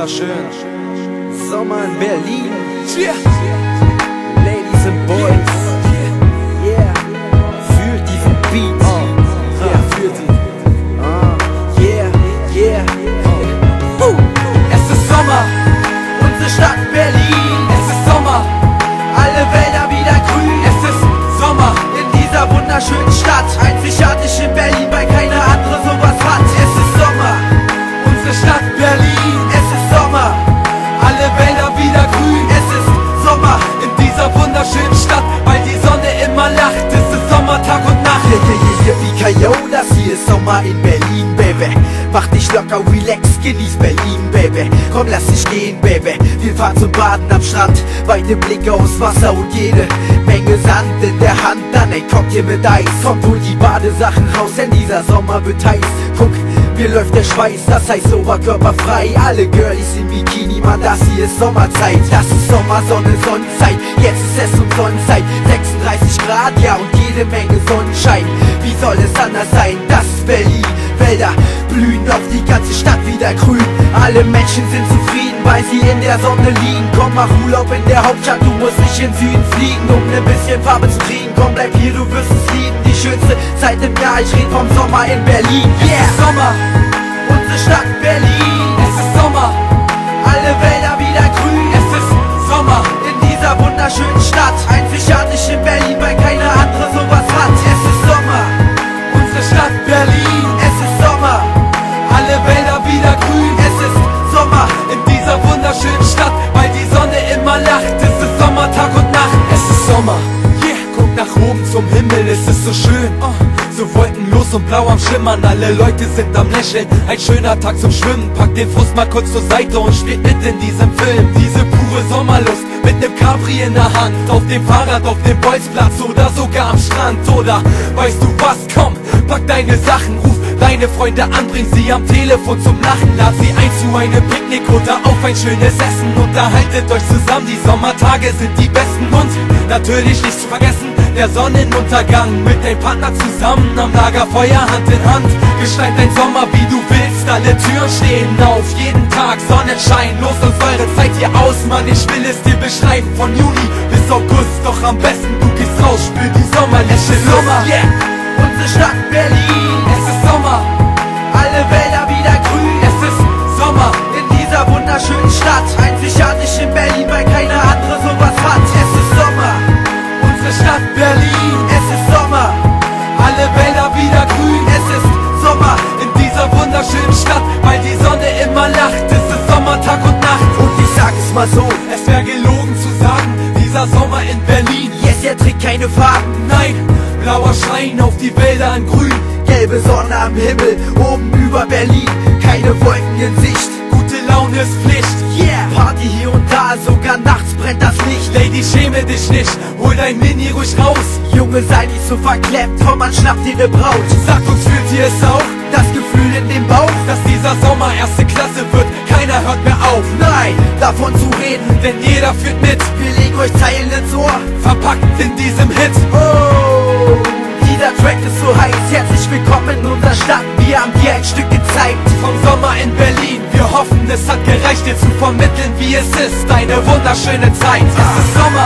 wunderschön. Sommer in Berlin. Yeah. Ladies and Boys. Yeah. Fühlt diesen Beat. Ja, führt ihn. Yeah, yeah. Es ist Sommer, Unsere Stadt Berlin. es ist Sommer, Alle Wälder wieder grün. es ist Sommer. In dieser wunderschönen Stadt. Einzigartig in Berlin, weil keine andere sowas hat. Es ist Sommer. Unsere Stadt Berlin, Es ist Sommer. alle Wälder wieder grün. Es ist Sommer. In dieser wunderschönen Stadt, weil die Sonne immer lacht. Es ist Sommer, Tag und Nacht. Wie K.O., das hier ist Sommer in Berlin, Baby. Mach dich locker, relax, genieß Berlin, Baby. Komm, lass dich gehen, Baby. Wir fahren zum Baden am Strand. Weite Blicke aus Wasser und jede Menge Sand in der Hand. Dann ein Cocktail mit Eis. Kommt wohl die Badesachen raus, denn dieser Sommer wird heiß. Guck, mir läuft der Schweiß, das heißt oberkörperfrei. Alle Girlies im Bikini, Mann, das hier ist Sommerzeit. Das ist Sommer, Sonne, Sonnenzeit. Jetzt ist es Sonnenzeit. 36 Grad, ja, und jede Menge Sonnenschein. Wie soll es anders sein? Das ist Berlin. Wälder blühen auf die ganze Stadt wieder grün. Alle Menschen sind zufrieden, weil sie in der Sonne liegen. Komm, mach Urlaub in der Hauptstadt, du musst nicht in Süden fliegen, um ein bisschen Farbe zu kriegen. Komm, bleib hier, du wirst es lieben. Die schönste Zeit im Jahr, ich red vom Sommer in Berlin. Es ist Sommer, Unsere Stadt Berlin. es ist Sommer, Alle Wälder wieder grün. es ist Sommer. In dieser wunderschönen Stadt. Einzigartig in Berlin, weil keine andere sowas hat. Es ist Sommer. Unsere Stadt Berlin, Es ist Sommer. alle Wälder wieder grün. Es ist Sommer. In dieser wunderschönen Stadt, weil die Sonne immer lacht. Es ist Sommer, Tag und Nacht. Es ist Sommer, yeah. Guck nach oben zum Himmel, es ist so schön. So wolkenlos und blau am Schimmern, alle Leute sind am Lächeln. Ein schöner Tag zum Schwimmen, pack den Frust mal kurz zur Seite und spielt mit in diesem Film. Diese pure Sommerlust mit nem Capri in der Hand, auf dem Fahrrad, auf dem Bolzplatz oder sogar am Strand. Oder weißt du was, komm, pack deine Sachen, ruf deine Freunde an, bring sie am Telefon zum Lachen. Lad sie ein zu einem Picknick oder auf ein schönes Essen. Unterhaltet euch zusammen, die Sommertage sind die besten. Und natürlich nicht zu vergessen, der Sonnenuntergang mit deinem Partner zusammen am Lagerfeuer Hand in Hand. Gestaltet dein Sommer wie du willst, alle Türen stehen auf, jeden Tag Sonnenschein. Los uns eure Zeit hier aus, Mann, ich will es dir beschreiben. Von Juni bis August, doch am besten du gehst raus, spür die sommerliche Sommer. Yeah. Unsere Stadt Berlin. Es ist Sommer, Alle Wälder wieder grün. es ist Sommer, In dieser wunderschönen Stadt. Einzigartig in Berlin, weil keine andere sowas hat. Es ist Sommer. unsere Stadt Berlin, Es ist Sommer. alle Wälder wieder grün. Es ist Sommer. In dieser wunderschönen Stadt, weil die Sonne immer lacht. Es ist Sommer, Tag und Nacht. Und ich sag es mal so. Es wäre gelogen zu sagen, dieser Sommer in Berlin. Yes, er trägt keine Farben. Nein, blauer Schein auf die Wälder in grün. Gelbe Sonne am Himmel, oben über Berlin. Keine Wolken in Sicht. Gute Laune ist Pflicht. Yeah. Party hier und da, sogar nachts brennt das Licht. Lady, schäme dich nicht, hol dein Mini ruhig raus. Junge, sei nicht so verklemmt, komm, man schnappt dir ne Braut. Sag uns, fühlt ihr es auch, Das Gefühl in dem Bauch? dass dieser Sommer erste Klasse wird? Keiner hört mehr auf, Nein, davon zu reden. denn jeder führt mit. Wir legen euch Zeilen ins Ohr. Verpackt in diesem Hit. Oh, dieser Track ist so heiß. Herzlich willkommen in unserer Stadt. Wir haben dir ein Stück gezeigt. Vom Sommer in Berlin, wir hoffen, es hat gereicht, dir zu vermitteln, wie es ist, eine wunderschöne Zeit. Es ist Sommer,